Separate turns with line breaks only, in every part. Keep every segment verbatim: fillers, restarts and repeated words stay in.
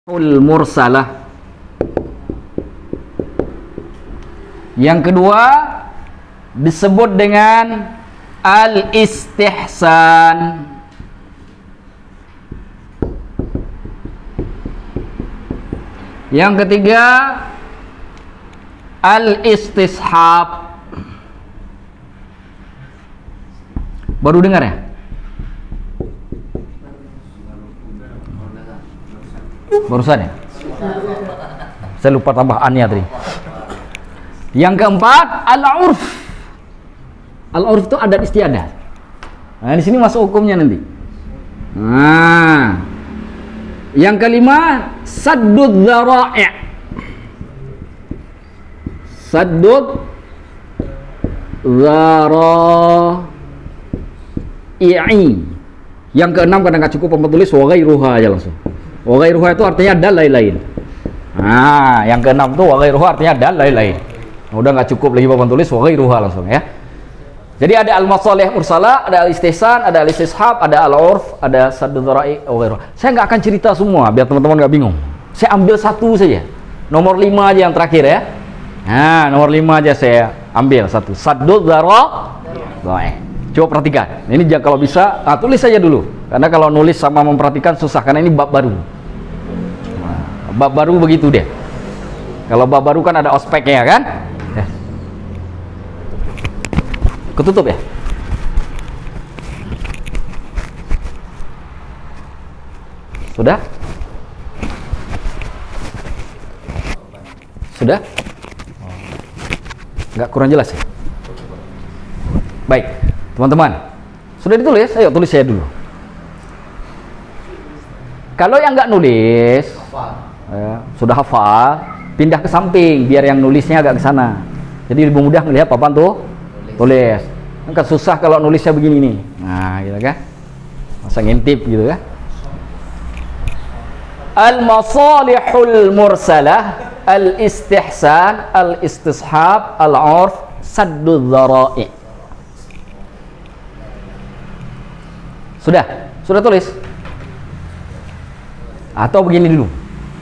Mursalah. Yang kedua disebut dengan al-istihsan. Yang ketiga al-istishab. Baru dengar ya? Barusan ya? Saya lupa tambah an-nya tadi. Yang keempat al-urf. Al-urf itu adat istiadat. Nah, di sini masuk hukumnya nanti. Nah, yang kelima saddud dzara'i'. Saddud dzara'i'. Yang keenam kadang nggak cukup pembuat tulis wa ghairuha aja langsung. Wa ghairuha itu artinya dan lain-lain. Nah, yang keenam tuh wa ghairuha artinya dan lain-lain. Udah nggak cukup lagi papan tulis wa ghairuha langsung ya. Jadi ada al-masalih mursalah, ada al-istihsan, ada al-istishab, ada al-urf, ada saddud dzara'i' wa ghairuha. Saya nggak akan cerita semua biar teman-teman nggak bingung. Saya ambil satu saja. Nomor lima aja yang terakhir ya. Nah, nomor lima aja saya ambil satu. Saddud dzara'i'. Coba perhatikan. Ini kalau bisa, nah, tulis saja dulu. Karena kalau nulis sama memperhatikan susah, karena ini bab baru. Nah, bab baru begitu deh. Kalau bab baru kan ada ospeknya kan? Ya. Ketutup ya? Sudah? Sudah? Nggak kurang jelas ya? Baik, teman-teman. Sudah ditulis? Ayo tulis saya dulu. Kalau yang nggak nulis, ya, sudah hafal, pindah ke samping biar yang nulisnya agak ke sana. Jadi lebih mudah melihat papan tuh tulis. Kan susah kalau nulisnya begini nih. Nah, gitu kan? Masa ngintip gitu kan? Al-masalihul mursalah, al-istihsan, al-istishab, al-urf, saddud dzara'i'. Sudah? Sudah tulis? Atau begini dulu.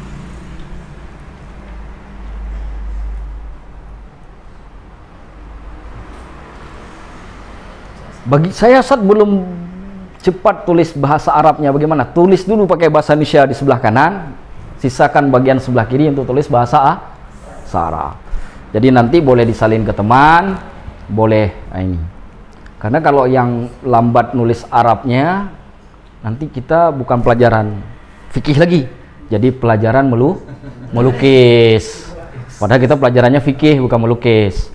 Bagi saya saat belum cepat tulis bahasa Arabnya bagaimana? Tulis dulu pakai bahasa Indonesia di sebelah kanan, sisakan bagian sebelah kiri untuk tulis bahasa Arab. Jadi nanti boleh disalin ke teman, boleh nah ini. Karena kalau yang lambat nulis Arabnya, nanti kita bukan pelajaran fikih lagi, jadi pelajaran melu melukis. Padahal kita pelajarannya fikih bukan melukis.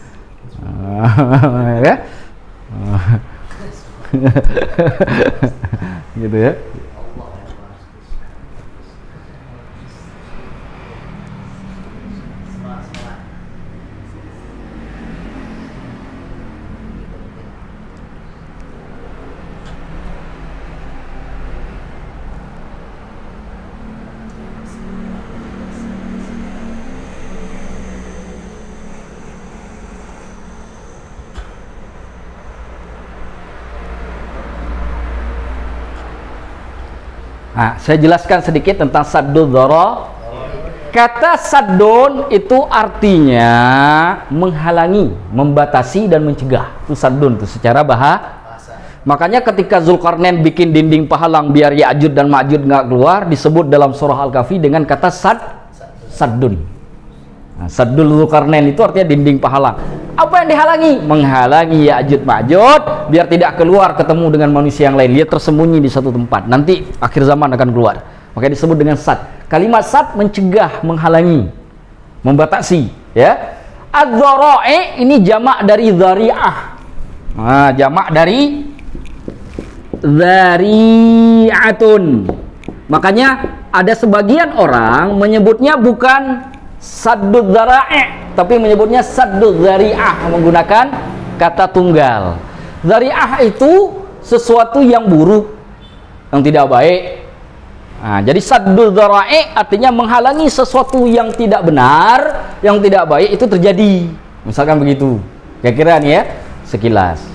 Ya? Gitu ya. Nah, saya jelaskan sedikit tentang saddud dzara'i'. Kata saddun itu artinya menghalangi, membatasi dan mencegah. Itu saddun itu secara bahasa. Makanya ketika Zulkarnain bikin dinding penghalang biar Ya'juj dan Ma'juj nggak keluar, disebut dalam surah Al-Kahfi dengan kata sad saddun. Nah, saddul Zulkarnain itu artinya dinding penghalang. Apa yang dihalangi? Menghalangi Ya'juj Ma'juj biar tidak keluar ketemu dengan manusia yang lain. Dia tersembunyi di satu tempat. Nanti akhir zaman akan keluar. Makanya disebut dengan sad. Kalimat sad mencegah, menghalangi, membatasi. Ya. Adz-dzara'i' ini jamak dari dzari'ah. Nah, jamak dari dzari'atun. Makanya ada sebagian orang menyebutnya bukan saddud dzara'i', tapi menyebutnya saddud dzari'ah, menggunakan kata tunggal. Dzari'ah itu sesuatu yang buruk, yang tidak baik. Nah, jadi saddud dzara'i' artinya menghalangi sesuatu yang tidak benar, yang tidak baik itu terjadi. Misalkan begitu. Kira-kira nih ya, sekilas.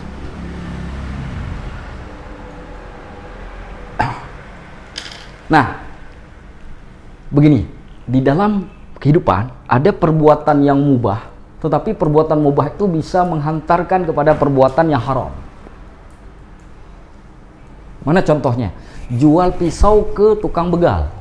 Nah, begini, di dalam kehidupan ada perbuatan yang mubah, tetapi perbuatan mubah itu bisa menghantarkan kepada perbuatan yang haram. Mana contohnya? Jual pisau ke tukang begal.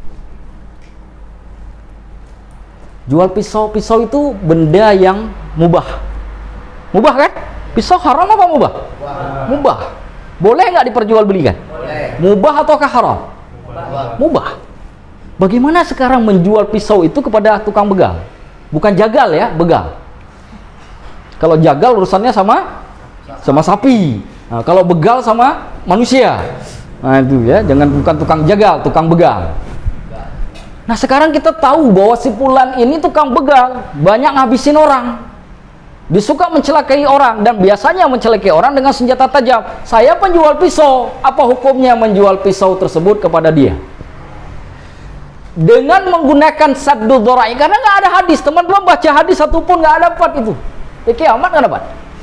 Jual pisau, pisau itu benda yang mubah. Mubah kan? Pisau haram apa mubah? Mubah. Mubah. Boleh nggak diperjualbelikan? Boleh. Mubah ataukah haram? Mubah. Mubah. Bagaimana sekarang menjual pisau itu kepada tukang begal? Bukan jagal ya, begal. Kalau jagal urusannya sama sama sapi. Nah, kalau begal sama manusia. Nah itu ya, jangan bukan tukang jagal, tukang begal. Nah sekarang kita tahu bahwa si fulan ini tukang begal, banyak ngabisin orang, disuka mencelakai orang, dan biasanya mencelakai orang dengan senjata tajam. Saya penjual pisau, apa hukumnya menjual pisau tersebut kepada dia? Dengan menggunakan saddu dzara'i, karena nggak ada hadis, teman-teman baca hadis satupun nggak dapat itu. Ya, kiamat nggak dapat.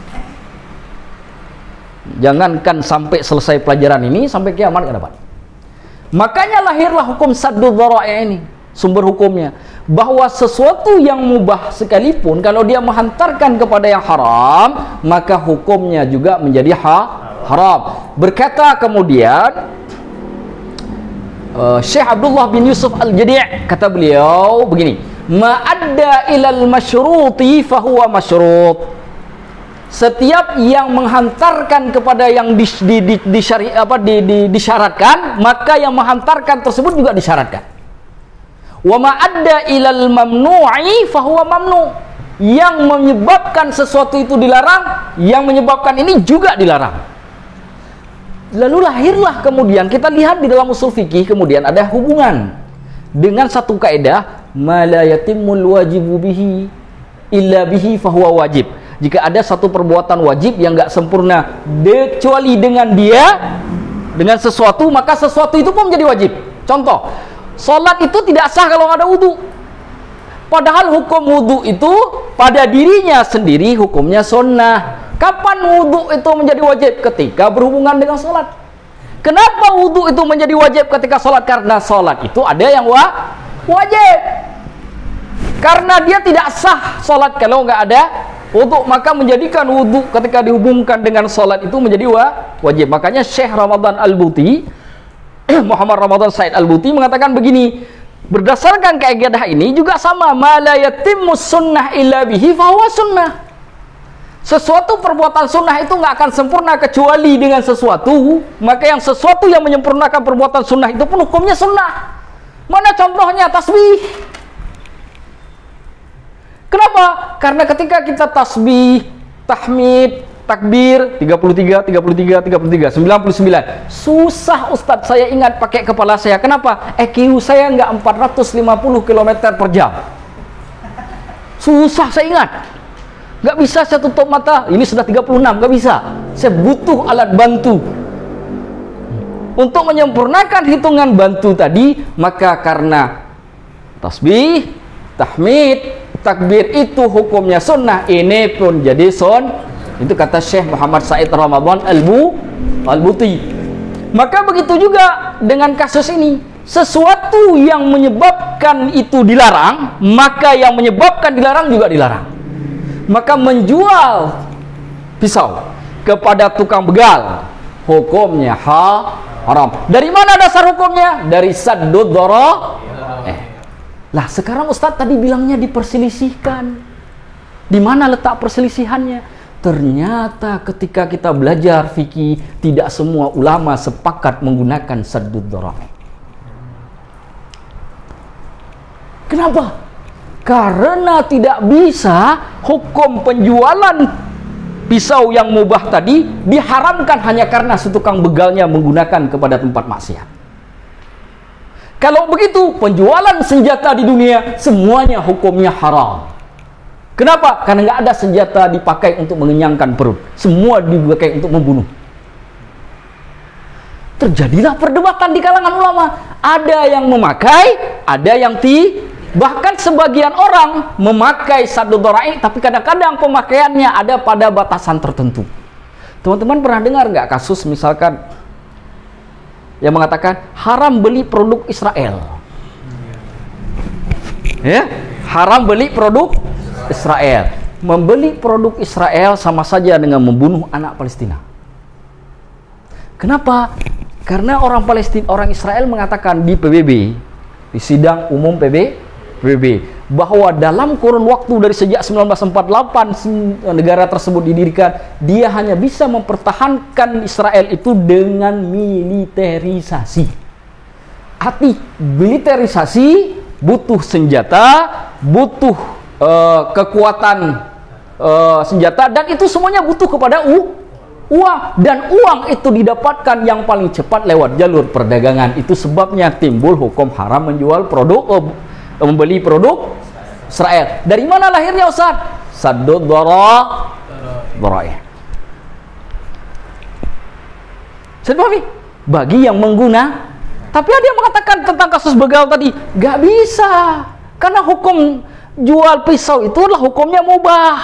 Jangankan sampai selesai pelajaran ini, sampai kiamat nggak dapat. Makanya lahirlah hukum saddu dzara'i ini, sumber hukumnya, bahwa sesuatu yang mubah sekalipun kalau dia menghantarkan kepada yang haram, maka hukumnya juga menjadi ha haram. Berkata kemudian uh, Syekh Abdullah bin Yusuf Al-Jadi', kata beliau begini, ma'adda ilal masyruti fahuwa masyrut. Setiap yang menghantarkan kepada yang di, di, di, di, syari, apa, di, di, disyaratkan, maka yang menghantarkan tersebut juga disyaratkan. Wa ma'adda ilal mamnu'i fahuwa mamnu. Yang menyebabkan sesuatu itu dilarang, yang menyebabkan ini juga dilarang. Lalu lahirlah kemudian, kita lihat di dalam usul fikih, kemudian ada hubungan dengan satu kaidah, ma la yatimmul wajibu bihi illa bihi fahuwa wajib. Jika ada satu perbuatan wajib yang nggak sempurna kecuali dengan dia, dengan sesuatu, maka sesuatu itu pun menjadi wajib. Contoh, sholat itu tidak sah kalau ada wudhu. Padahal hukum wudhu itu pada dirinya sendiri hukumnya sunnah. Kapan wudhu itu menjadi wajib? Ketika berhubungan dengan sholat. Kenapa wudhu itu menjadi wajib ketika sholat? Karena sholat itu ada yang wa wajib. Karena dia tidak sah sholat kalau nggak ada wudhu, maka menjadikan wudhu ketika dihubungkan dengan sholat itu menjadi wa wajib. Makanya Syekh Ramadan Al-Buti, Muhammad Ramadan Said Al-Buti mengatakan begini, berdasarkan kaidah ini juga sama, ma la yatimmus sunnah illa bihi fahuwa sunnah. Sesuatu perbuatan sunnah itu nggak akan sempurna kecuali dengan sesuatu, maka yang sesuatu yang menyempurnakan perbuatan sunnah itu pun hukumnya sunnah. Mana contohnya? Tasbih. Kenapa? Karena ketika kita tasbih, tahmid, takbir, tiga puluh tiga, tiga puluh tiga, tiga puluh tiga, sembilan puluh sembilan. Susah Ustadz saya ingat pakai kepala saya. Kenapa? E Q saya nggak empat ratus lima puluh kilometer per jam. Susah saya ingat. Nggak bisa saya tutup mata, ini sudah tiga puluh enam, nggak bisa. Saya butuh alat bantu. Untuk menyempurnakan hitungan bantu tadi, maka karena tasbih, tahmid, takbir itu hukumnya sunnah, ini pun jadi sun. Itu kata Syekh Muhammad Said Ramadan Al-Bu Al-Buti. Maka begitu juga dengan kasus ini, sesuatu yang menyebabkan itu dilarang, maka yang menyebabkan dilarang juga dilarang. Maka menjual pisau kepada tukang begal hukumnya ha haram. Dari mana dasar hukumnya? Dari saddu dzara'i. Eh. Lah sekarang Ustadz tadi bilangnya diperselisihkan. Di mana letak perselisihannya? Ternyata ketika kita belajar fikih, tidak semua ulama sepakat menggunakan saddu dzara'i. Kenapa? Karena tidak bisa hukum penjualan pisau yang mubah tadi diharamkan hanya karena setukang begalnya menggunakan kepada tempat maksiat. Kalau begitu, penjualan senjata di dunia semuanya hukumnya haram. Kenapa? Karena nggak ada senjata dipakai untuk mengenyangkan perut. Semua dipakai untuk membunuh. Terjadilah perdebatan di kalangan ulama. Ada yang memakai, ada yang tidak. Bahkan sebagian orang memakai saddu dzara'i, tapi kadang-kadang pemakaiannya ada pada batasan tertentu. Teman-teman pernah dengar nggak kasus misalkan yang mengatakan haram beli produk Israel? Ya, haram beli produk Israel. Membeli produk Israel sama saja dengan membunuh anak Palestina. Kenapa? Karena orang Palestina, orang Israel mengatakan di P B B, di sidang umum P B B, bahwa dalam kurun waktu dari sejak seribu sembilan ratus empat puluh delapan negara tersebut didirikan, dia hanya bisa mempertahankan Israel itu dengan militerisasi. Arti militerisasi butuh senjata, butuh uh, kekuatan uh, senjata, dan itu semuanya butuh kepada u uang, dan uang itu didapatkan yang paling cepat lewat jalur perdagangan. Itu sebabnya timbul hukum haram menjual produk uh, membeli produk Israel. Dari mana lahirnya Ustaz? Saddud dhara dhara'i. Saya pahami? Bagi yang mengguna. Tapi ada yang mengatakan tentang kasus begal tadi, gak bisa, karena hukum jual pisau itu adalah hukumnya mubah.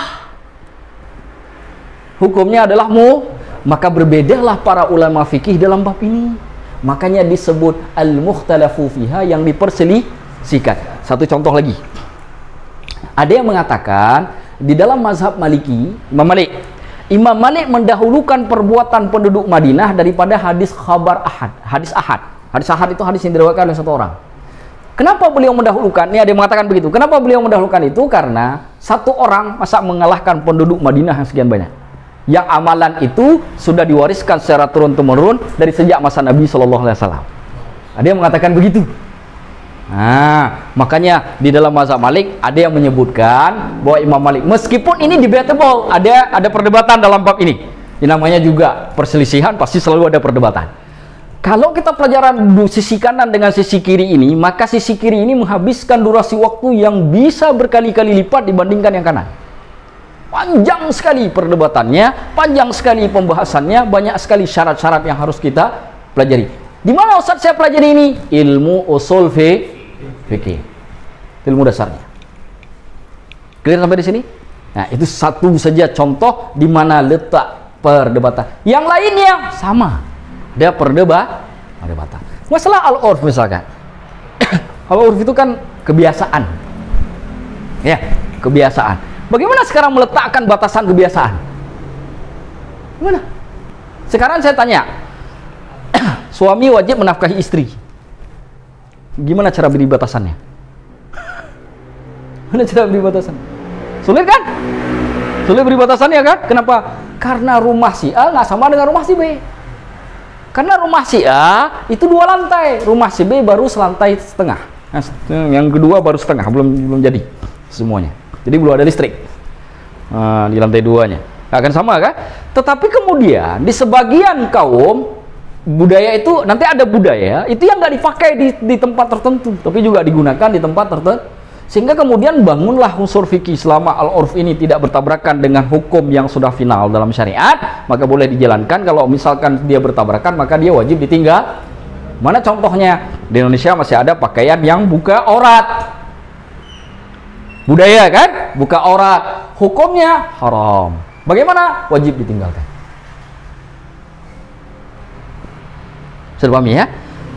Hukumnya adalah mu, maka berbedalah para ulama fikih dalam bab ini. Makanya disebut al-mukhtalafu fiha, yang diperselisihkan. Satu contoh lagi. Ada yang mengatakan di dalam mazhab Maliki, Imam Malik, Imam Malik mendahulukan perbuatan penduduk Madinah daripada hadis khabar ahad, hadis ahad. Hadis ahad itu hadis yang diriwayatkan oleh satu orang. Kenapa beliau mendahulukan? Ini ada yang mengatakan begitu. Kenapa beliau mendahulukan itu? Karena satu orang masa mengalahkan penduduk Madinah yang sekian banyak. Yang amalan itu sudah diwariskan secara turun-temurun dari sejak masa Nabi shallallahu alaihi wasallam. Ada yang mengatakan begitu. Nah, makanya di dalam mazhab Malik ada yang menyebutkan bahwa Imam Malik, meskipun ini debatable, ada ada perdebatan dalam bab ini. Ini namanya juga perselisihan, pasti selalu ada perdebatan. Kalau kita pelajaran sisi kanan dengan sisi kiri ini, maka sisi kiri ini menghabiskan durasi waktu yang bisa berkali-kali lipat dibandingkan yang kanan. Panjang sekali perdebatannya, panjang sekali pembahasannya, banyak sekali syarat-syarat yang harus kita pelajari. Di mana Ustaz saya pelajari ini? Ilmu usul fikih. Ilmu dasarnya. Clear sampai di sini? Nah, itu satu saja contoh di mana letak perdebatan. Yang lainnya sama. Dia perdebat, perdebatan. Masalah al-urf misalkan. Al-urf itu kan kebiasaan. Ya, kebiasaan. Bagaimana sekarang meletakkan batasan kebiasaan? Gimana? Sekarang saya tanya, suami wajib menafkahi istri. Gimana cara beri batasannya? Gimana cara beri batasan? Sulit kan? Sulit beri batasannya kan? Kenapa? Karena rumah si A nggak sama dengan rumah si B. Karena rumah si A itu dua lantai, rumah si B baru selantai setengah. Nah, yang kedua baru setengah, belum belum jadi semuanya. Jadi belum ada listrik uh, di lantai duanya. Akan sama kan? Tetapi kemudian di sebagian kaum budaya itu, nanti ada budaya itu yang nggak dipakai di, di tempat tertentu, tapi juga digunakan di tempat tertentu. Sehingga kemudian bangunlah unsur fikih. Selama al-urf ini tidak bertabrakan dengan hukum yang sudah final dalam syariat, maka boleh dijalankan. Kalau misalkan dia bertabrakan, maka dia wajib ditinggal. Mana contohnya? Di Indonesia masih ada pakaian yang buka aurat. Budaya kan? Buka aurat. Hukumnya haram. Bagaimana? Wajib ditinggalkan. Sudah paham ya?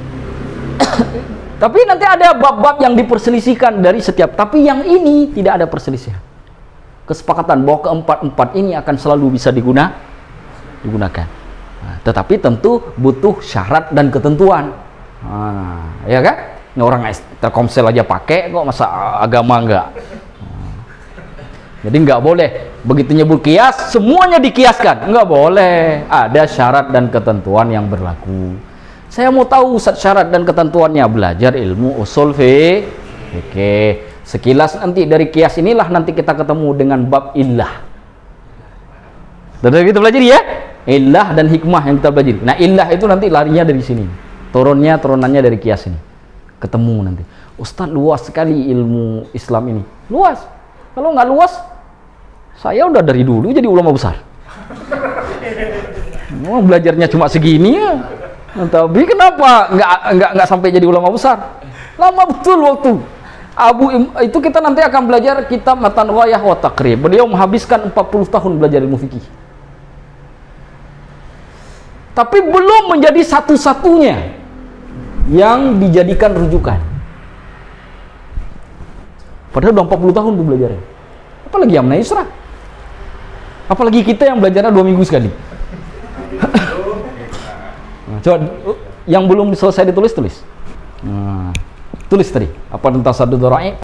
Tapi nanti ada bab-bab yang diperselisihkan dari setiap. Tapi yang ini tidak ada perselisihan. Kesepakatan bahwa keempat-empat ini akan selalu bisa diguna, digunakan. Nah, tetapi tentu butuh syarat dan ketentuan. Nah, ya kan? Ini orang Telkomsel aja pakai kok, masa agama enggak? Nah, jadi enggak boleh begitu nyebut kias semuanya dikiaskan. Enggak boleh. Ada syarat dan ketentuan yang berlaku. Saya mau tahu syarat dan ketentuannya, belajar ilmu usul fikih. Sekilas nanti dari kias inilah nanti kita ketemu dengan bab illah. Dan kita belajar ya, illah dan hikmah yang kita belajar. Nah, illah itu nanti larinya dari sini. Turunnya turunannya dari kias ini. Ketemu nanti. Ustaz, luas sekali ilmu Islam ini. Luas. Kalau nggak luas, saya udah dari dulu jadi ulama besar. Mau belajarnya cuma segini ya. Nah, tapi kenapa nggak nggak nggak sampai jadi ulama besar? Lama betul waktu. Abu itu kita nanti akan belajar kitab Matan Ghayah wa Taqrib. Beliau menghabiskan empat puluh tahun belajar ilmu fikih. Tapi belum menjadi satu-satunya yang dijadikan rujukan. Padahal udah empat puluh tahun tuh belajarnya. Apalagi Yamna Yusra. Apalagi kita yang belajarnya dua minggu sekali. Nah, coba yang belum selesai ditulis tulis. Nah, tulis tadi apa tentang Saddul Dhara'i.